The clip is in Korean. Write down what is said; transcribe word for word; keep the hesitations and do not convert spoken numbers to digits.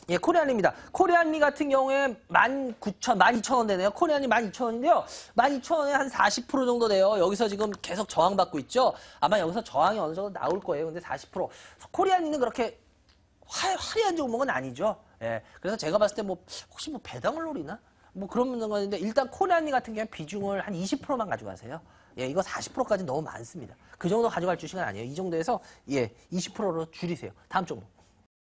예, 코리안리입니다. 코리안리 같은 경우에 만 구천, 만 이천 원 되네요. 코리안리 만 이천 원인데요. 만 이천 원에 한 사십 퍼센트 정도 돼요. 여기서 지금 계속 저항받고 있죠. 아마 여기서 저항이 어느 정도 나올 거예요. 근데 사십 퍼센트. 코리안리는 그렇게 화, 화려한 종목은 아니죠. 예. 그래서 제가 봤을 때 뭐, 혹시 뭐 배당을 노리나? 뭐 그런 건데, 일단 코리안리 같은 경우에 비중을 한 이십 퍼센트만 가져가세요. 예, 이거 사십 퍼센트까지 너무 많습니다. 그 정도 가져갈 주식은 아니에요. 이 정도에서, 예, 이십 퍼센트로 줄이세요. 다음 종목.